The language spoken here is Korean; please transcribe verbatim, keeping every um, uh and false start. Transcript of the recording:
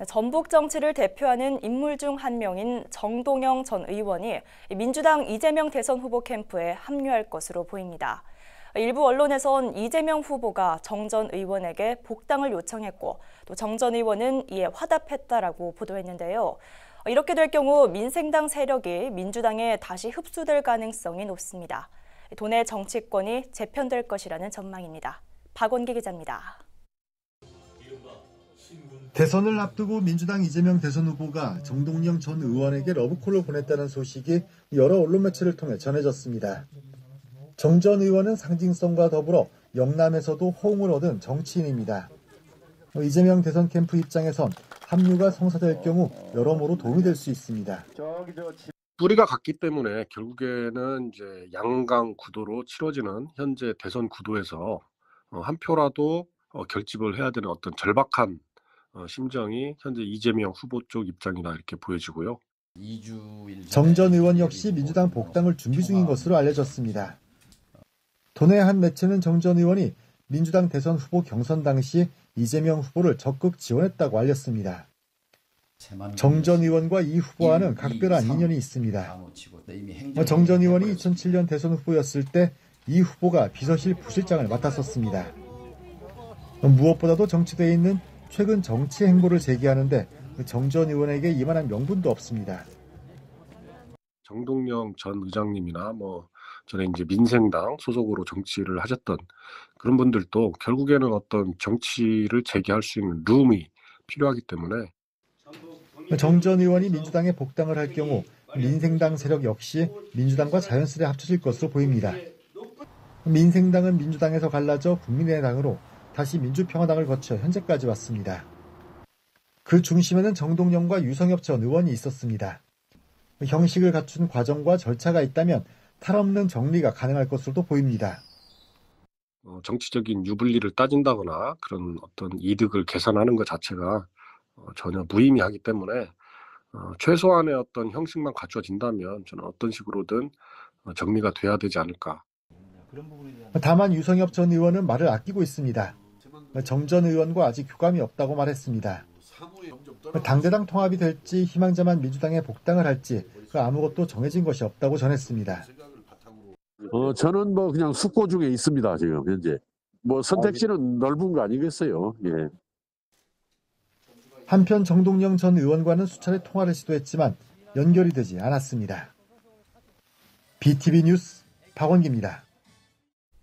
전북 정치를 대표하는 인물 중 한 명인 정동영 전 의원이 민주당 이재명 대선 후보 캠프에 합류할 것으로 보입니다. 일부 언론에선 이재명 후보가 정 전 의원에게 복당을 요청했고 또 정 전 의원은 이에 화답했다라고 보도했는데요. 이렇게 될 경우 민생당 세력이 민주당에 다시 흡수될 가능성이 높습니다. 도내 정치권이 재편될 것이라는 전망입니다. 박원기 기자입니다. 대선을 앞두고 민주당 이재명 대선 후보가 정동영 전 의원에게 러브콜을 보냈다는 소식이 여러 언론 매체를 통해 전해졌습니다. 정 전 의원은 상징성과 더불어 영남에서도 호응을 얻은 정치인입니다. 이재명 대선 캠프 입장에선 합류가 성사될 경우 여러모로 도움이 될 수 있습니다. 뿌리가 같기 때문에 결국에는 이제 양강 구도로 치러지는 현재 대선 구도에서 한 표라도 결집을 해야 되는 어떤 절박한 심정이 현재 이재명 후보 쪽 입장이다 이렇게 보여지고요. 정 전 의원 역시 민주당 복당을 준비 중인 것으로 알려졌습니다. 도내 한 매체는 정 전 의원이 민주당 대선 후보 경선 당시 이재명 후보를 적극 지원했다고 알렸습니다. 정 전 의원과 이 후보와는 각별한 인연이 있습니다. 정 전 의원이 이천칠 년 대선 후보였을 때 이 후보가 비서실 부실장을 맡았었습니다. 무엇보다도 정치대에 있는 최근 정치 행보를 제기하는데 정 전 의원에게 이만한 명분도 없습니다. 정동영 전 의장님이나 뭐 전에 이제 민생당 소속으로 정치를 하셨던 그런 분들도 결국에는 어떤 정치를 재개할 수 있는 룸이 필요하기 때문에 정 전 의원이 민주당에 복당을 할 경우 민생당 세력 역시 민주당과 자연스레 합쳐질 것으로 보입니다. 민생당은 민주당에서 갈라져 국민의당으로 다시 민주평화당을 거쳐 현재까지 왔습니다. 그 중심에는 정동영과 유성엽 전 의원이 있었습니다. 형식을 갖춘 과정과 절차가 있다면 탈없는 정리가 가능할 것으로도 보입니다. 어, 정치적인 유불리를 따진다거나 그런 어떤 이득을 계산하는 것 자체가 어, 전혀 무의미하기 때문에 어, 최소한의 어떤 형식만 갖춰진다면 저는 어떤 식으로든 어, 정리가 돼야 되지 않을까. 다만 유성엽 전 의원은 말을 아끼고 있습니다. 정 전 의원과 아직 교감이 없다고 말했습니다. 당대당 통합이 될지 희망자만 민주당에 복당을 할지 그 아무것도 정해진 것이 없다고 전했습니다. 어, 저는 뭐 그냥 숙고 중에 있습니다. 지금 현재 뭐 선택지는 넓은 거 아니겠어요. 예. 한편 정동영 전 의원과는 수차례 통화를 시도했지만 연결이 되지 않았습니다. 비티비 뉴스 박원기입니다.